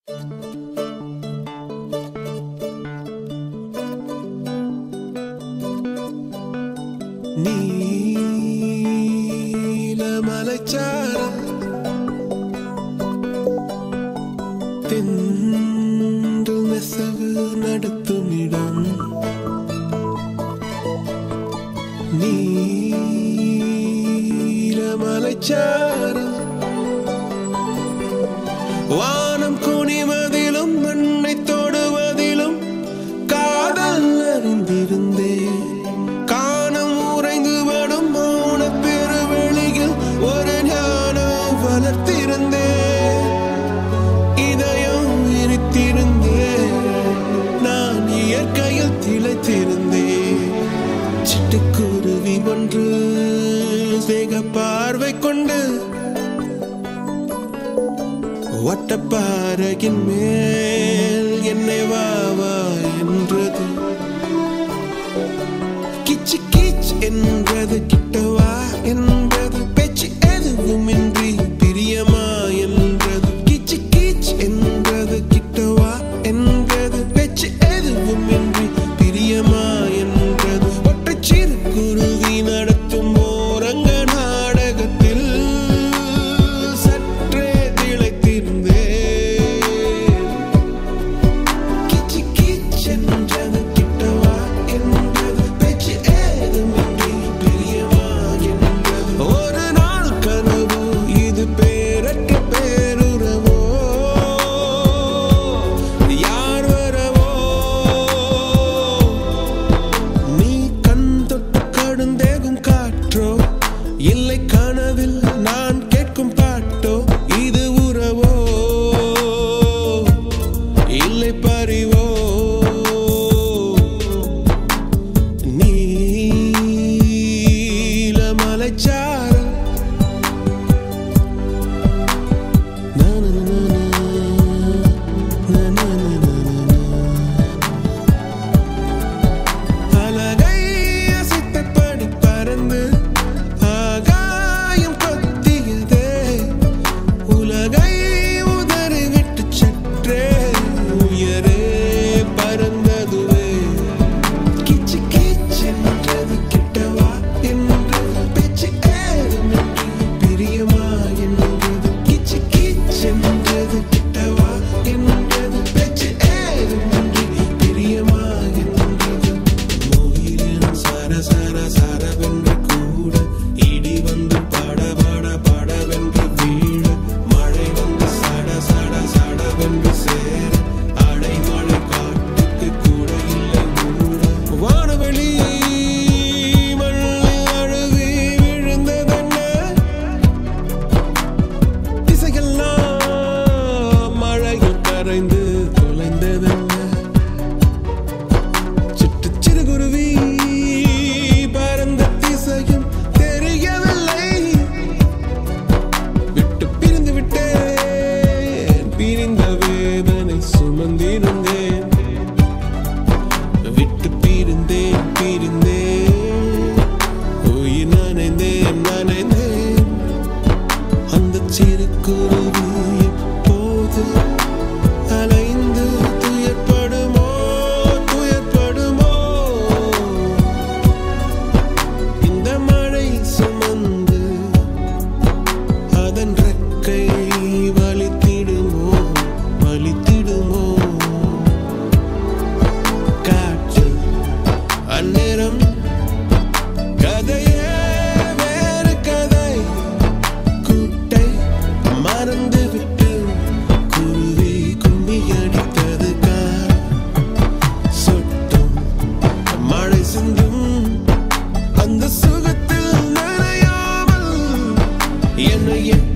நீலமலைச்சாரல் தென்றல் நெசவு நடத்துமிடம் நீலமலைச்சாரல் வானம் குனிவதிலும் மண்ணை தொடுவதிலும் காதல் அறிந்திருந்தேன் காணம் உறைந்து வடும் மௌன பெருவெளியில் ஒரு ஞானம் வளர்த்திருந்தேன் இதயம் விரித்திருந்தேன் நான் இயற்கையில் திளைத்திருந்தேன் சிட்டுக்குருவி ஒன்று சேக பார்வை கொண்டு வட்டப்பாறையின் மேல் என்னை வாவா என்றது கிச்சு கிச் என்றது கிட்டவா என்றது பேச்சு எதுவுமின்றி பிரியமா என்றது கிச்சு கிச் என்றது கிட்டவா என்றது பேச்சு எதுவுமின்றி பிரியமா என்றது ஒற்றை சிறு குருவி நடத்தும் ஓரங்க நாடகத்தில் சற்றே திளைத்திருந்தேன் கிச்சு கிச் என்றது கிட்டவா என்றது பேச்சு ஏதுமின்றி பிரியமா என்றது ஒரு நாள் கனவு இது பேரற்ற பேருறவோ யார் வரவோ நீ கண் தொட்டு கடுந்தேகும் காற்றோ இல்லை கனவில் நான் கேட்கும் பாட்டோ இது உறவோ இல்லை பறிவோ நீலமலைச்சாரல் அலகை அசைத்தபடி பறந்து ஆகாயம் கொத்தியதே உலகை உதறிவிட்டு சற்றே உயரே பறந்ததுவே கிச்சு கிச் என்றது கிட்டவா என்றது பேச்சு ஏதுமின்றி பிரியமா என்றது கிச்சு கிச் என்றது கிட்டவா என்றது பேச்சு ஏதுமின்றி பிரியமா என்றது மோகிலினம் சார சார சாரவென்று கூட இடி வந்து பாட பாட பாடவென்று வீழ மழை வந்து சட சட சடவென்று சேர அடைமழை காட்டுக்கு கூட இல்லை மூட வானவெளி மண்ணில் அழுவி விழுந்ததென்ன திசையெல்லாம் மழையில் கரைந்து தொலைந்ததென்ன சிட்டு சிறுகுருவி பறந்த திசையும் தெரியவில்லை விட்டு பிரிந்து விட்டேன் பிரிந்த வேதனை சுமந்திருந்தேன் விட்டு பிரிந்தேன் பிரிந்தேன் உயிர் நனைந்தேன் நனைந்தேன் அந்த சிறு குருவி எப்போது அலைந்து துயர்படுமோ துயர்படுமோ இந்த மழை சுமந்து அதன் ரெக்கை வலித்திடுமோ வலித்திடுமோ காற்று அந்நேரம் கதையே வேறு கதை கூட்டை மறந்துவிட்டு குருவி கும்மி அடித்தது கார் சொட்டும் மழை சிந்தும் அந்த சுகத்தில் நனையாமல் என்னை